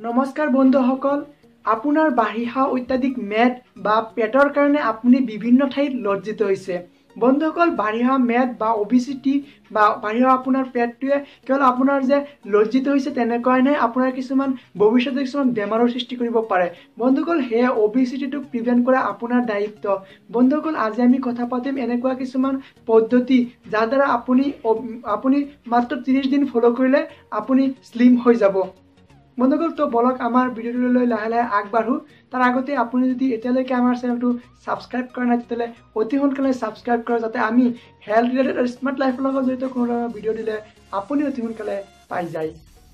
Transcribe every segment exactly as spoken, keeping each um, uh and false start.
নমস্কাৰ বন্ধুসকল, আপোনাৰ বাঢ়িহা অত্যাধিক মেদ বা পেটৰ কাৰণে আপুনি বিভিন্ন ঠাইত লজ্জিত হৈছে। বন্ধুসকল, বাঢ়িহা মেদ বা অবিচিটি বা বাঢ়িহা আপোনাৰ পেটটোৱে কেৱল আপোনাৰ যে লজ্জিত হৈছে তেনেকুৱা নাই, আপোনাৰ কিছুমান ভৱিষ্যতে কিছুমান বেমাৰৰ সৃষ্টি কৰিব পাৰে। বন্ধুসকল, সেয়া অবিচিটিটোক প্ৰিভেণ্ট কৰা আপোনাৰ দায়িত্ব। বন্ধুসকল, আজি আমি কথা পাতিম এনেকুৱা কিছুমান পদ্ধতি যাৰ দ্বাৰা আপুনি আপুনি মাত্ৰ ত্ৰিশ দিন ফ'ল' কৰিলে আপুনি শ্লিম হৈ যাব। বন্ধুসকল, তো বলক আমাৰ ভিডিঅ'টোলৈ লাহে লাহে আগবাঢ়ো। তাৰ আগতে আপুনি যদি এতিয়ালৈকে আমাৰ চেনেলটো ছাবস্ক্ৰাইব কৰা নাই তেতিয়াহ'লে অতি সোনকালে ছাবস্ক্ৰাইব কৰক, যাতে আমি হেল্থ ৰিলেটেড আৰু স্মাৰ্ট লাইফৰ লগত জড়িত কোনো ধৰণৰ ভিডিঅ' দিলে আপুনি অতি সোনকালে পাই যায়।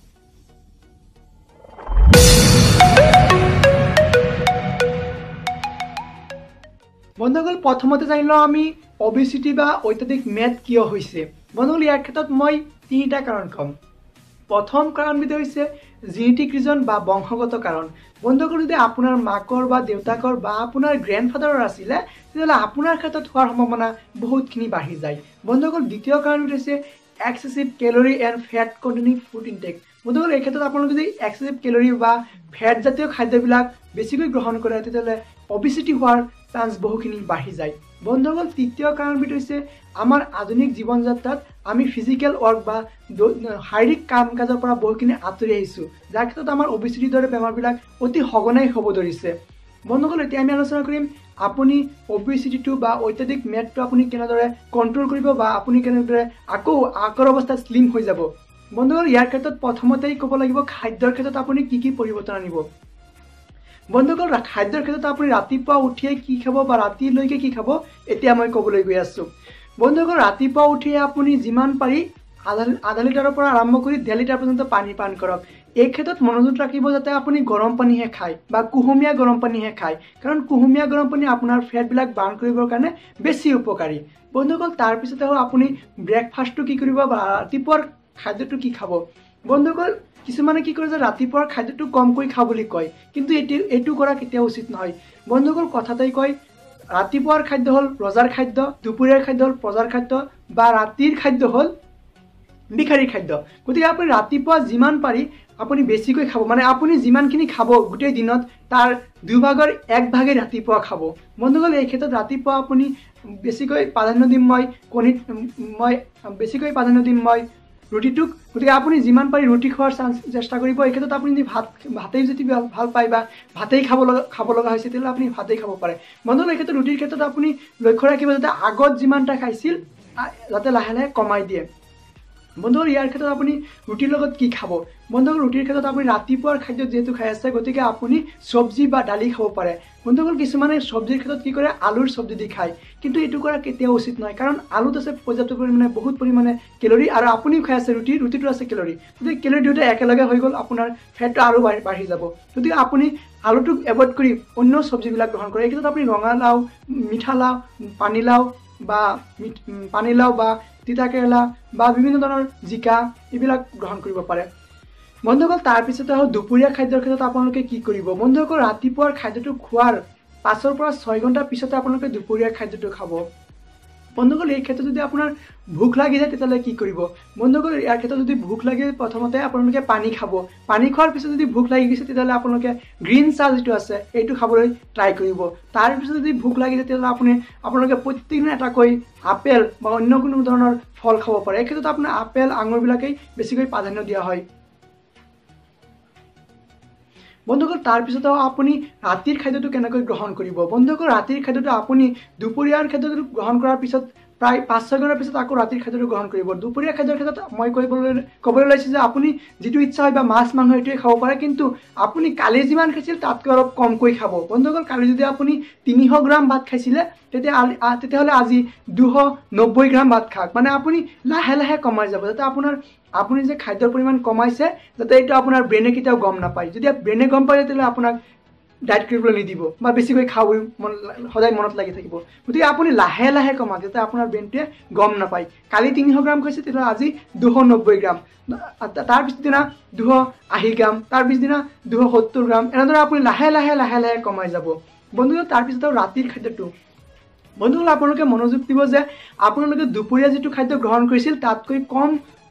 বন্ধুসকল, প্ৰথমতে জানি লওঁ আমি অবিচিটি বা অত্যাধিক মেদ কিয় হৈছে। বন্ধুসকল, ইয়াৰ ক্ষেত্ৰত মই তিনিটা কাৰণ ক'ম। প্ৰথম কাৰণবিধ হৈছে জেনেটিক ৰিজন বা বংশগত কাৰণ। বন্ধুসকল, যদি আপোনাৰ মাকৰ বা দেউতাকৰ বা আপোনাৰ গ্ৰেণ্ডফাদাৰৰ আছিলে তেতিয়াহ'লে আপোনাৰ ক্ষেত্ৰত হোৱাৰ সম্ভাৱনা বহুতখিনি বাঢ়ি যায়। বন্ধুসকল, দ্বিতীয় কাৰণটো হৈছে excessive calorie and fat containing food intake. বন্ধুসকল, এই ক্ষেত্ৰত আপোনালোকে যদি এক্সেচিভ কেলৰি বা ফেট জাতীয় খাদ্যবিলাক বেছিকৈ গ্ৰহণ কৰে তেতিয়াহ'লে অবিচিটি হোৱাৰ চান্স বহুখিনি বাঢ়ি যায়। বন্ধুসকল, তৃতীয় কাৰণবিধ হৈছে আমাৰ আধুনিক জীৱন যাত্ৰাত আমি ফিজিকেল ৱৰ্ক বা শাৰীৰিক কাম কাজৰ পৰা বহুখিনি আঁতৰি আহিছোঁ, যাৰ ক্ষেত্ৰত আমাৰ অবিচিটিৰ দৰে বেমাৰবিলাক অতি সঘনাই হ'ব ধৰিছে। বন্ধুসকল, এতিয়া আমি আলোচনা কৰিম আপুনি অবিচিটিটো বা অত্যাধিক মেদটো আপুনি কেনেদৰে কণ্ট্ৰল কৰিব বা আপুনি কেনেদৰে আকৌ আগৰ অৱস্থাত শ্লিম হৈ যাব। বন্ধুসকল, ইয়াৰ ক্ষেত্ৰত প্ৰথমতেই ক'ব লাগিব খাদ্যৰ ক্ষেত্ৰত আপুনি কি কি পৰিৱৰ্তন আনিব। বন্ধুসকল, খাদ্যৰ ক্ষেত্ৰত আপুনি ৰাতিপুৱা উঠিয়ে কি খাব বা ৰাতিলৈকে কি খাব এতিয়া মই ক'বলৈ গৈ আছোঁ। বন্ধুসকল, ৰাতিপুৱা উঠিয়ে আপুনি যিমান পাৰি আধা আধা লিটাৰৰ পৰা আৰম্ভ কৰি ডেৰ লিটাৰ পৰ্যন্ত পানী পান কৰক। এই ক্ষেত্ৰত মনোযোগ ৰাখিব যাতে আপুনি গৰম পানীহে খায় বা কুহুমীয়া গৰম পানীহে খায়, কাৰণ কুহুমীয়া গৰম পানী আপোনাৰ ফেটবিলাক বাৰ্ণ কৰিবৰ কাৰণে বেছি উপকাৰী। বন্ধুসকল, তাৰপিছতে হ'ল আপুনি ব্ৰেকফাষ্টটো কি কৰিব বা ৰাতিপুৱাৰ খাদ্যটো কি খাব। বন্ধুসকল, কিছুমানে কি কৰে যে ৰাতিপুৱাৰ খাদ্যটো কমকৈ খাওঁ বুলি কয়, কিন্তু এইটো এইটো কৰা কেতিয়াও উচিত নহয়। বন্ধুসকল, কথাতেই কয় ৰাতিপুৱাৰ খাদ্য হ'ল ৰজাৰ খাদ্য, দুপৰীয়াৰ খাদ্য হ'ল প্ৰজাৰ খাদ্য বা ৰাতিৰ খাদ্য হ'ল ভিখাৰীৰ খাদ্য। গতিকে আপুনি ৰাতিপুৱা যিমান পাৰি আপুনি বেছিকৈ খাব, মানে আপুনি যিমানখিনি খাব গোটেই দিনত তাৰ দুভাগৰ এক ভাগেই ৰাতিপুৱা খাব। বন্ধুসকল, এই ক্ষেত্ৰত ৰাতিপুৱা আপুনি বেছিকৈ প্ৰাধান্য দিম মই কণীত মই বেছিকৈ প্ৰাধান্য দিম মই ৰুটিটোক। গতিকে আপুনি যিমান পাৰি ৰুটি খোৱাৰ চান্স চেষ্টা কৰিব। এই ক্ষেত্ৰত আপুনি যদি ভাত ভাতেই যদি ভাল পায় বা ভাতেই খাব লগা খাব লগা হৈছে তেতিয়াহ'লে আপুনি ভাতেই খাব পাৰে। বন্ধুসকল, এই ক্ষেত্ৰত ৰুটিৰ ক্ষেত্ৰত আপুনি লক্ষ্য ৰাখিব যাতে আগত যিমানটা খাইছিল যাতে লাহে লাহে কমাই দিয়ে। বন্ধুসকল, ইয়াৰ ক্ষেত্ৰত আপুনি ৰুটিৰ লগত কি খাব। বন্ধুসকল, ৰুটিৰ ক্ষেত্ৰত আপুনি ৰাতিপুৱাৰ খাদ্য যিহেতু খাই আছে গতিকে আপুনি চব্জি বা দালি খাব পাৰে। বন্ধুসকল, কিছুমানে চব্জিৰ ক্ষেত্ৰত কি কৰে আলুৰ চব্জি দি খায়, কিন্তু এইটো কৰা কেতিয়াও উচিত নহয়, কাৰণ আলুত আছে পৰ্যাপ্ত পৰিমাণে বহুত পৰিমাণে কেলৰি আৰু আপুনিও খাই আছে ৰুটি ৰুটিটো আছে কেলৰি। গতিকে কেলৰি দুয়োটা একেলগে হৈ গ'ল, আপোনাৰ ফেটটো আৰু বাঢ়ি বাঢ়ি যাব। গতিকে আপুনি আলুটোক এভইড কৰি অন্য চব্জিবিলাক গ্ৰহণ কৰে। এই ক্ষেত্ৰত আপুনি ৰঙালাও, মিঠালাও, পানীলাও বা পানীলাও বা তিতা কেৰেলা বা বিভিন্ন ধৰণৰ জিকা এইবিলাক গ্ৰহণ কৰিব পাৰে। বন্ধুসকল, তাৰপিছতে হ'ল দুপৰীয়া খাদ্যৰ ক্ষেত্ৰত আপোনালোকে কি কৰিব। বন্ধুসকল, ৰাতিপুৱাৰ খাদ্যটো খোৱাৰ পাঁচৰ পৰা ছয় ঘণ্টাৰ পিছতে আপোনালোকে দুপৰীয়াৰ খাদ্যটো খাব। বন্ধুসকল, এই ক্ষেত্ৰত যদি আপোনাৰ ভোক লাগি যায় তেতিয়াহ'লে কি কৰিব। বন্ধুসকল, ইয়াৰ ক্ষেত্ৰত যদি ভোক লাগে প্ৰথমতে আপোনালোকে পানী খাব। পানী খোৱাৰ পিছত যদি ভোক লাগি গৈছে তেতিয়াহ'লে আপোনালোকে গ্ৰীণ চাহ যিটো আছে এইটো খাবলৈ ট্ৰাই কৰিব। তাৰপিছত যদি ভোক লাগি যায় তেতিয়াহ'লে আপুনি আপোনালোকে প্ৰত্যেকদিনে এটাকৈ আপেল বা অন্য কোনো ধৰণৰ ফল খাব পাৰে। এই ক্ষেত্ৰত আপোনাৰ আপেল আঙুৰবিলাকেই বেছিকৈ প্ৰাধান্য দিয়া হয়। বন্ধুসকল, তাৰপিছতো আপুনি ৰাতিৰ খাদ্যটো কেনেকৈ গ্ৰহণ কৰিব। বন্ধুসকল, ৰাতিৰ খাদ্যটো আপুনি দুপৰীয়াৰ খাদ্যটো গ্ৰহণ কৰাৰ পিছত প্ৰায় পাঁচ ছয় ঘণ্টাৰ পিছত আকৌ ৰাতিৰ খাদ্যটো গ্ৰহণ কৰিব। দুপৰীয়া খাদ্যৰ ক্ষেত্ৰত মই কৰিবলৈ ক'বলৈ ওলাইছোঁ যে আপুনি যিটো ইচ্ছা হয় বা মাছ মাংস এইটোৱে খাব পাৰে, কিন্তু আপুনি কালি যিমান খাইছিল তাতকৈ অলপ কমকৈ খাব। বন্ধুসকল, কালি যদি আপুনি তিনিশ গ্ৰাম ভাত খাইছিলে তেতিয়া তেতিয়াহ'লে আজি দুশ নব্বৈ গ্ৰাম ভাত খাওক। মানে আপুনি লাহে লাহে কমাই যাব, যাতে আপোনাৰ আপুনি যে খাদ্যৰ পৰিমাণ কমাইছে যাতে এইটো আপোনাৰ ব্ৰেইনে কেতিয়াও গম নাপায়। যদি ব্ৰেইনে গম পায় তেতিয়াহ'লে আপোনাক ডায়েট কৰিবলৈ নিদিব বা বেছিকৈ খাবলৈ মন সদায় মনত লাগি থাকিব। গতিকে আপুনি লাহে লাহে কমাওক যাতে আপোনাৰ ব্ৰেইনটোৱে গম নাপায়। কালি তিনিশ গ্ৰাম খাইছে তেতিয়াহ'লে আজি দুশ নব্বৈ গ্ৰাম, তাৰ পিছদিনা দুশ আশী গ্ৰাম, তাৰ পিছদিনা দুশ সত্তৰ গ্ৰাম, এনেদৰে আপুনি লাহে লাহে লাহে লাহে কমাই যাব। বন্ধুসকল, তাৰপিছত আৰু ৰাতিৰ খাদ্যটো। বন্ধুসকল, আপোনালোকে মনোযোগ দিব যে আপোনালোকে দুপৰীয়া যিটো খাদ্য গ্ৰহণ কৰিছিল তাতকৈ কম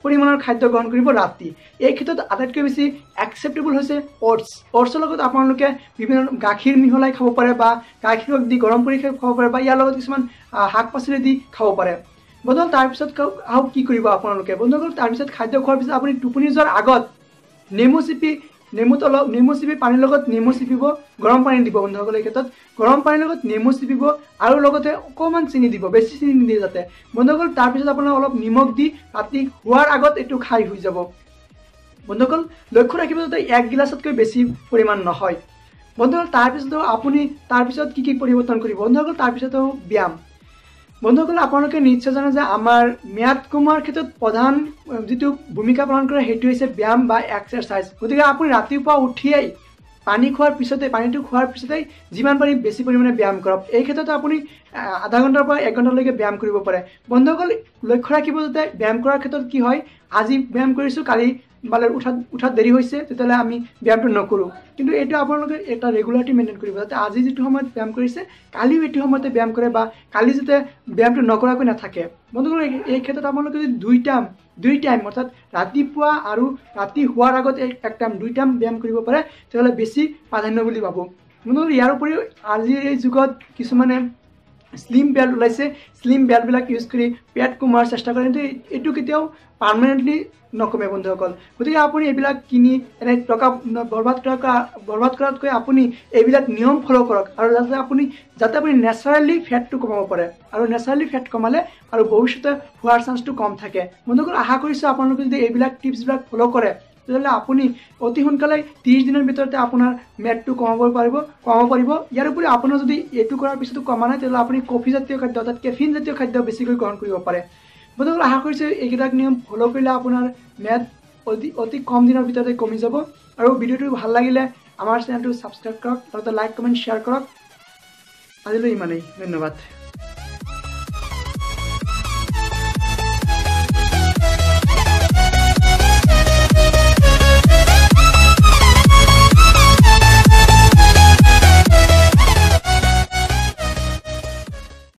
পৰিমাণৰ খাদ্য গ্ৰহণ কৰিব ৰাতি। এই ক্ষেত্ৰত আটাইতকৈ বেছি একচেপ্টেবল হৈছে অ'টছ। অ'টছৰ লগত আপোনালোকে বিভিন্ন গাখীৰ মিহলাই খাব পাৰে বা গাখীৰক দি গৰম কৰি খাব পাৰে বা ইয়াৰ লগত কিছুমান শাক পাচলি দি খাব পাৰে। বন্ধুসকল তাৰপিছত আৰু কি কৰিব আপোনালোকে? বন্ধুসকল তাৰপিছত খাদ্য খোৱাৰ পিছত আপুনি টোপনি যোৱাৰ আগত নেমু চিপি নেমুত অলপ নেমু চিপি পানীৰ লগত নেমু চিপিব, গৰম পানী দিব বন্ধুসকল। এই ক্ষেত্ৰত গৰম পানীৰ লগত নেমু চিপিব আৰু লগতে অকণমান চেনি দিব, বেছি চেনি নিদিয়ে যাতে। বন্ধুসকল তাৰপিছত আপোনাৰ অলপ নিমখ দি ৰাতি শোৱাৰ আগত এইটো খাই হৈ যাব। বন্ধুসকল লক্ষ্য ৰাখিব যাতে এক গিলাচতকৈ বেছি পৰিমাণ নহয়। বন্ধুসকল তাৰপিছতো আপুনি তাৰপিছত কি কি পৰিৱৰ্তন কৰিব? বন্ধুসকল তাৰপিছতো ব্যায়াম। বন্ধুসকল আপোনালোকে নিশ্চয় জানে যে আমাৰ ম্যাদ কমোৱাৰ ক্ষেত্ৰত প্ৰধান যিটো ভূমিকা পালন কৰে সেইটো হৈছে ব্যায়াম বা এক্সাৰচাইজ। গতিকে আপুনি ৰাতিপুৱা উঠিয়েই পানী খোৱাৰ পিছতে পানীটো খোৱাৰ পিছতেই যিমান পাৰি বেছি পৰিমাণে ব্যায়াম কৰক। এই ক্ষেত্ৰত আপুনি আধা ঘণ্টাৰ পৰা এক ঘণ্টালৈকে ব্যায়াম কৰিব পাৰে। বন্ধুসকল লক্ষ্য ৰাখিব যাতে ব্যায়াম কৰাৰ ক্ষেত্ৰত কি হয়, আজি ব্যায়াম কৰিছোঁ কালি মানে উঠাত উঠাত দেৰি হৈছে তেতিয়াহ'লে আমি ব্যায়ামটো নকৰোঁ। কিন্তু এইটো আপোনালোকে এটা ৰেগুলাৰিটি মেইনটেইন কৰিব যাতে আজি যিটো সময়ত ব্যায়াম কৰিছে কালিও এইটো সময়তে ব্যায়াম কৰে বা কালি যাতে ব্যায়ামটো নকৰাকৈ নাথাকে। বন্ধুসকল এই ক্ষেত্ৰত আপোনালোকে যদি দুই টাইম দুই টাইম অৰ্থাৎ ৰাতিপুৱা আৰু ৰাতি শোৱাৰ আগত এক টাইম দুই টাইম ব্যায়াম কৰিব পাৰে তেতিয়াহ'লে বেছি প্ৰাধান্য বুলি ভাবোঁ। বন্ধুসকল ইয়াৰ উপৰিও আজিৰ এই যুগত কিছুমানে স্লিম বেল্ট ওলাইছে, স্লিম বেল্টবিলাক ইউজ কৰি পেট কমোৱাৰ চেষ্টা কৰে, কিন্তু এইটো কেতিয়াও পাৰ্মানেণ্টলি নকমে বন্ধুসকল। গতিকে আপুনি এইবিলাক কিনি এনে টকা বৰবাদ কৰা বৰবাদ কৰাতকৈ আপুনি এইবিলাক নিয়ম ফ'ল' কৰক আৰু যাতে আপুনি যাতে আপুনি নেচাৰেলি ফেটটো কমাব পাৰে আৰু নেচাৰেলি ফেট কমালে আৰু ভৱিষ্যতে হোৱাৰ চান্সটো কম থাকে। বন্ধুসকল আশা কৰিছোঁ আপোনালোকে যদি এইবিলাক টিপছবিলাক ফ'ল' কৰে তেতিয়াহ'লে আপুনি অতি সোনকালে ত্ৰিছ দিনৰ ভিতৰতে আপোনাৰ মেদটো কমাব পাৰিব কমাব পাৰিব। ইয়াৰ উপৰি আপোনাৰ যদি এইটো কৰাৰ পিছতো কমা নাই তেতিয়াহ'লে আপুনি কফি জাতীয় খাদ্য অৰ্থাৎ কেফিন জাতীয় খাদ্য বেছিকৈ গ্ৰহণ কৰিব পাৰে। বন্ধুসকল আশা কৰিছোঁ এইকেইটা নিয়ম ফ'ল' কৰিলে আপোনাৰ মেদ অতি অতি কম দিনৰ ভিতৰতে কমি যাব। আৰু ভিডিঅ'টো ভাল লাগিলে আমাৰ চেনেলটো ছাবস্ক্ৰাইব কৰক, লগতে লাইক কমেণ্ট শ্বেয়াৰ কৰক। আজিলৈ ইমানেই, ধন্যবাদ।